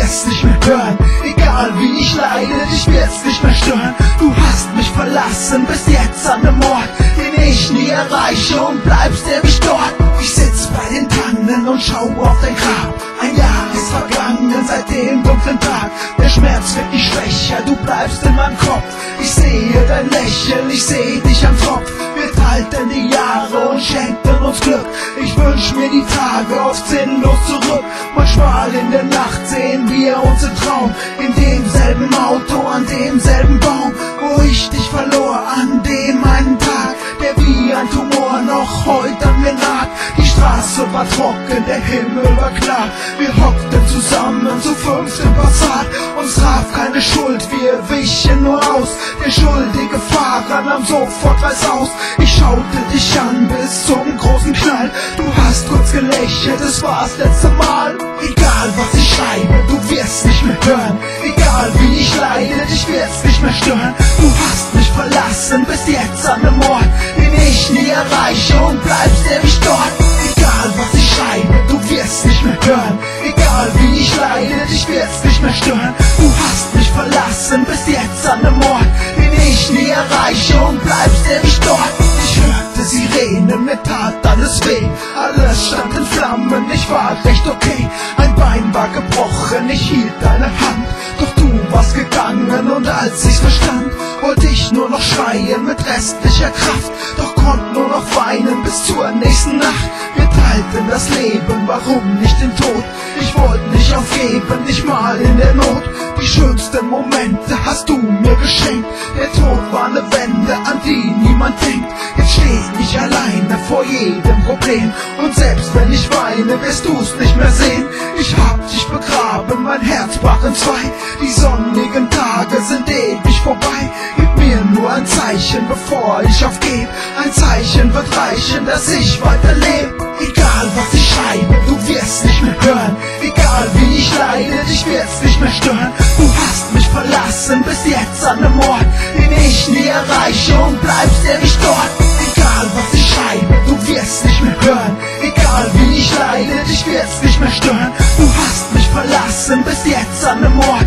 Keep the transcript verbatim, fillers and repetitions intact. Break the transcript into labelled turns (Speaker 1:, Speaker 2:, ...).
Speaker 1: wirst nicht mehr hören. Egal wie ich leide, dich wird's nicht mehr stören. Du hast mich verlassen, bis jetzt an dem Ort, den ich nie erreiche, und bleibst ewig dort. Ich sitz bei den Tannen und schau auf dein Grab. Ein Jahr ist vergangen seit dem dunklen Tag. Der Schmerz wird nicht schwächer, du bleibst in meinem Kopf. Ich sehe dein Lächeln, ich seh dich am Tropf. Wir teilten die Jahre und schenkten uns Glück. Ich wünsch mir die Tage oft sinnlos zurück. Manchmal in der Nacht sehen wir uns im Traum, in demselben Auto, an demselben Baum, wo ich dich verlor, an dem einen Tag, der wie ein Tumor noch heute an mir naht. Die Straße war trocken, der Himmel war klar. Wir hockten zusammen zu fünft im Passat. Uns traf keine Schuld, wir wichen nur aus. Der schuldige Fahrer nahm sofort weiß aus. Ich schaute dich an bis zum großen Knall. Du hast kurz gelächelt, es war das letzte Mal. Egal was ich schreibe, du wirst nicht mehr hören. Egal wie ich leide, dich wird's nicht mehr stören. Du hast mich verlassen, bis jetzt an dem Ort, den ich nie erreiche, und bleibst ewig dort. Egal was ich schreibe, du wirst nicht mehr hören. Egal wie ich leide, dich wird's nicht mehr stören. Du hast mich verlassen, bis jetzt an dem Ort, den ich nie erreiche, und bleibst ewig dort. Ich hörte Sirenen, mir tat alles weh. Alles stand in Flammen, ich war recht okay. Ein Bein war gebrochen, ich hielt deine Hand. Doch du warst gegangen, und als ich's verstand, wollte ich nur noch schreien mit restlicher Kraft. Doch konnte nur noch weinen bis zur nächsten Nacht. Wir teilten das Leben, warum nicht den Tod? Ich wollte nicht aufgeben, nicht mal in der Not. Die schönsten Momente hast du mir geschenkt. Der Tod war eine Wende, an die niemand denkt. Jetzt steh ich alleine vor jedem Problem, und selbst wenn ich weine, wirst du's nicht mehr sehen. Ich hab dich begraben, mein Herz brach in zwei. Die sonnigen Tage sind ewig vorbei. Gib mir nur ein Zeichen, bevor ich aufgeb. Ein Zeichen wird reichen, dass ich weiterlebe. Egal was ich schreibe, du wirst nicht mehr hören. Egal wie ich leide, dich wird's nicht mehr stören. Du hast mich verlassen, bis jetzt an dem Ort, den ich nie erreiche, und bleibst ewig dort. Egal was ich schreibe, du wirst nicht mehr hören. Egal wie ich leide, dich wird's nicht mehr stören. Du hast mich verlassen, bis jetzt an dem Ort,